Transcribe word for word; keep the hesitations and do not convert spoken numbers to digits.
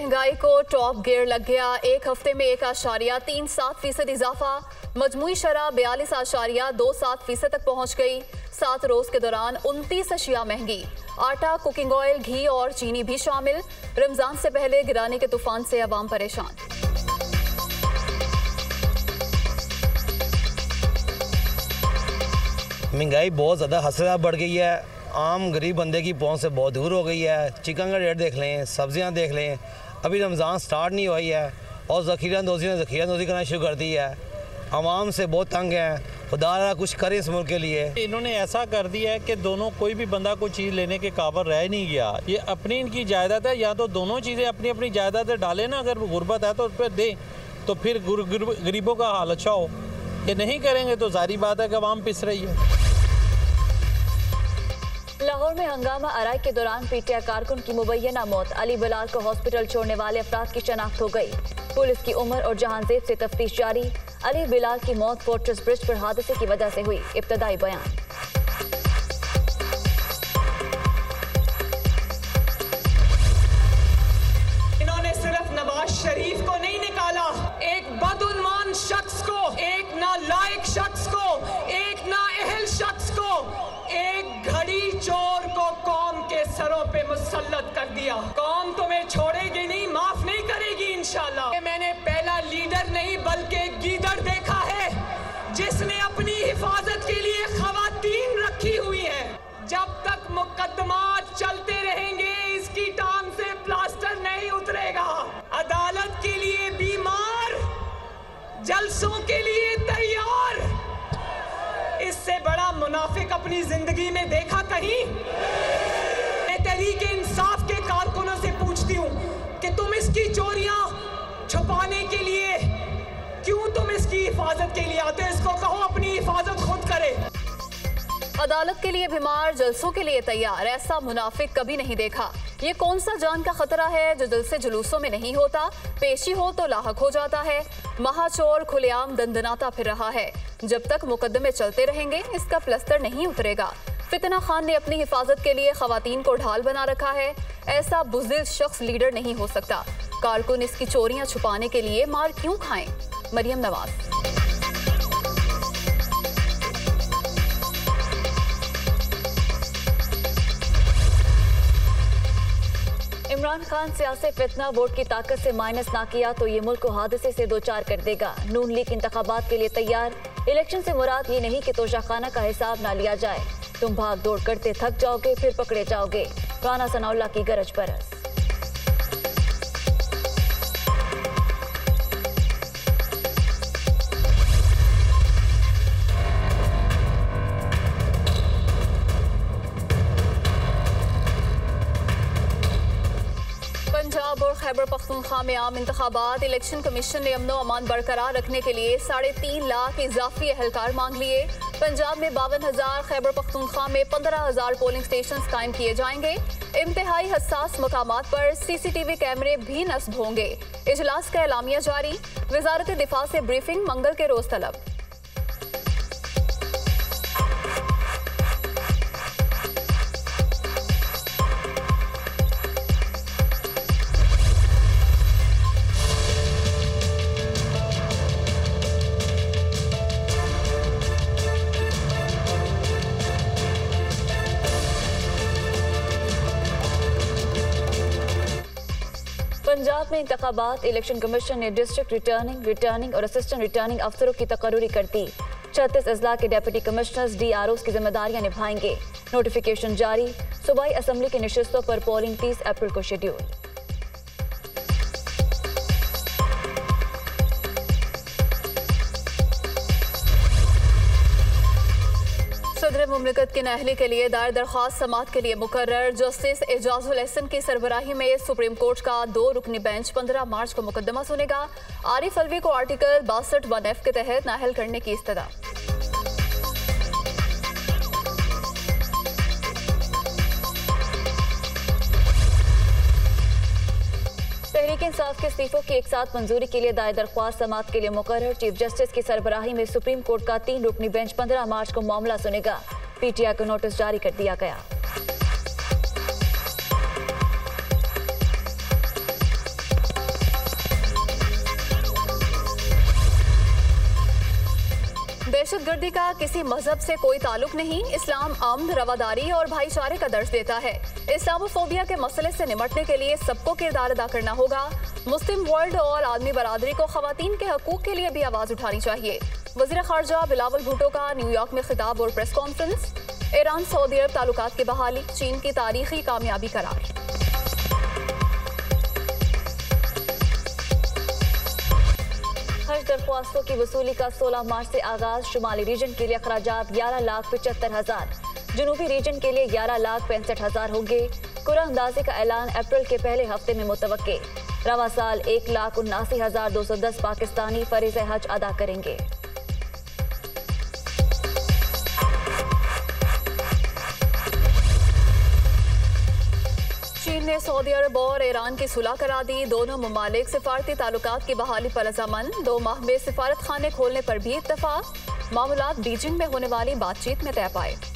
महंगाई को top gear लग गया। एक हफ्ते में एक आशारिया तीन सात फीसद इजाफा। मजमुई शरह बयालीस आशारिया दो सात फीसद तक पहुंच गई। सात रोज के दौरान उनतीस अशिया महंगी। आटा, कुकिंग ऑयल, घी और चीनी भी शामिल। रमजान से पहले गिराने के तूफान से अवाम परेशान। महंगाई बहुत ज़्यादा हद से ज़्यादा बढ़ गई है। आम गरीब बंदे की पहुंच से बहुत दूर हो गई है। चिकन का रेट देख लें, सब्जियां देख लें, अभी रमज़ान स्टार्ट नहीं हुई है और ज़ख़ीरा अंदोज़ी ने ज़ख़ीरा अंदोज़ी करना शुरू कर दी है। आवाम से बहुत तंग है। खुदा कुछ करे इस मुल्क के लिए। इन्होंने ऐसा कर दिया है कि दोनों कोई भी बंदा कोई चीज़ लेने के काबिल रह नहीं गया। ये अपनी इनकी जायदाद है, या तो दोनों चीज़ें अपनी अपनी जायदादें डालें ना, अगर गुर्बत है तो उस पर दें, तो फिर गरीबों का हाल अच्छा हो। ये नहीं करेंगे तो जारी बात है कि आवाम पिस रही है। लाहौर में हंगामा आराई के दौरान पीटीआई कारकुन की मुबैना मौत। अली बिलाल को हॉस्पिटल छोड़ने वाले अफराद की शनाख्त हो गई। पुलिस की उम्र और जहांजेब से तफ्तीश जारी। अली बिलाल की मौत फोर्ट्रेस ब्रिज पर हादसे की वजह से हुई। इब्तदाई बयान। इन्होंने सिर्फ नवाज शरीफ को नहीं निकाला, एक बदउन्मान शख्स को, एक नालायक शख्स को, एक नाअहल शख्स को, एक घड़ी चोर को कौम के सरों पे मुसल्लत कर दिया। कौम तुम्हें छोड़ेगी नहीं, माफ नहीं करेगी इंशाल्लाह। मैंने पहला लीडर नहीं बल्कि गीदड़ देखा है जिसने अपनी हिफाजत के लिए खवातीन रखी हुई हैं। जब तक मुकदमात चलते रहेंगे इसकी टांग से प्लास्टर नहीं उतरेगा। अदालत के लिए बीमार, जलसों के लिए तैयार। इससे बड़ा मुनाफिक अपनी जिंदगी में देखा कहीं? मैं तहरीके इंसाफ के कारकुनों से पूछती हूँ कि तुम इसकी चोरियां छुपाने के लिए क्यों तुम इसकी हिफाजत के लिए आते हो? इसको कहो अपनी हिफाजत खुद करे। अदालत के लिए बीमार, जलसों के लिए तैयार, ऐसा मुनाफिक कभी नहीं देखा। ये कौन सा जान का खतरा है जो जलसे जुलूसों में नहीं होता, पेशी हो तो लाहक हो जाता है। महाचोर खुलेआम दंदनाता फिर रहा है। जब तक मुकदमे चलते रहेंगे इसका प्लस्तर नहीं उतरेगा। फितना खान ने अपनी हिफाजत के लिए खवातीन को ढाल बना रखा है। ऐसा बुज़दिल शख्स लीडर नहीं हो सकता। कारकुन इसकी चोरियां छुपाने के लिए मार क्यों खाएं? मरियम नवाज। इमरान खान सियासी फितना वोट की ताकत से माइनस ना किया तो ये मुल्क को हादसे से दो चार कर देगा। नून लीग इंतखाबात के लिए तैयार। इलेक्शन से मुराद ये नहीं कि तोशाखाना का हिसाब ना लिया जाए। तुम भाग दौड़ करते थक जाओगे फिर पकड़े जाओगे। राना सनाउल्लाह की गरज बरस। पंजाब और खैबर पख्तूनख्वा में आम इंतखाबात। इलेक्शन कमीशन ने अमनो अमान बरकरार रखने के लिए साढ़े तीन लाख इजाफी अहलकार मांग लिए। पंजाब में बावन हजार, खैबर पख्तूनख्वा में पंद्रह हजार पोलिंग स्टेशन कायम किए जाएंगे। इंतहाई हसास मकामात पर सीसीटीवी कैमरे भी नस्ब होंगे। इजलास का एलामिया जारी। वजारत दिफा से ब्रीफिंग मंगल के रोज तलब। पंजाब में इंतखाबात। इलेक्शन कमीशन ने डिस्ट्रिक्ट रिटर्निंग, रिटर्निंग और असिस्टेंट रिटर्निंग अफसरों की तकर्रुरी कर दी। छत्तीस अजला के डेप्यूटी कमिश्नर्स डी आर ओज की जिम्मेदारियां निभाएंगे। नोटिफिकेशन जारी। सूबाई असम्बली की नशिस्तों पर पोलिंग तीस अप्रैल को शेड्यूल। सदर मुमलिकत की नाअहली के लिए दायर दरख्वास्त समाअत के लिए मुकर्रर। जस्टिस एजाजुल एहसन की सरबराही में सुप्रीम कोर्ट का दो रुकनी बेंच पंद्रह मार्च को मुकदमा सुनेगा। आरिफ अलवी को आर्टिकल बासठ वन एफ के तहत नाअहल करने की इस्तदा। तहरीक इंसाफ के इस्तीफों की एक साथ मंजूरी के लिए दायर दरख्वास्त समाअत के लिए मुकर्रर। चीफ जस्टिस की सरबराही में सुप्रीम कोर्ट का तीन रुकनी बेंच पंद्रह मार्च को मामला सुनेगा। पीटीआई को नोटिस जारी कर दिया गया। दहशतगर्दी का किसी मजहब से कोई ताल्लुक नहीं, इस्लाम अमन, रवादारी और भाईचारे का दर्ज देता है। इस्लामोफोबिया के मसले से निपटने के लिए सबको किरदार अदा करना होगा। मुस्लिम वर्ल्ड और आदमी बरादरी को खवातीन के हकूक के लिए भी आवाज उठानी चाहिए। वज़ीर ख़ारजा बिलावल भुट्टो का न्यूयॉर्क में खिताब और press conference. Iran Saudi Arab ताल्लुकात की बहाली चीन की तारीखी कामयाबी करार। हज दरख्वास्तों की वसूली का सोलह मार्च से आगाज। शुमाली रीजन के लिए अखराजात ग्यारह लाख पचहत्तर हजार, जनूबी रीजन के लिए ग्यारह लाख पैंसठ हजार होंगे। कुरा अंदाजी का ऐलान अप्रैल के पहले हफ्ते में मुतवक्के। रवा साल एक लाख उन्नासी हजार दो सौ दस पाकिस्तानी फरीज़ हज अदा करेंगे। चीन ने सऊदी अरब और ईरान की सुलह करा दी। दोनों ममालिक सिफारती ताल्लुकात की बहाली पर रज़ामंद। दो माह में सिफारत खाने खोलने पर भी इत्तफाक। मामूलात बीजिंग में होने वाली बातचीत में तय पाए।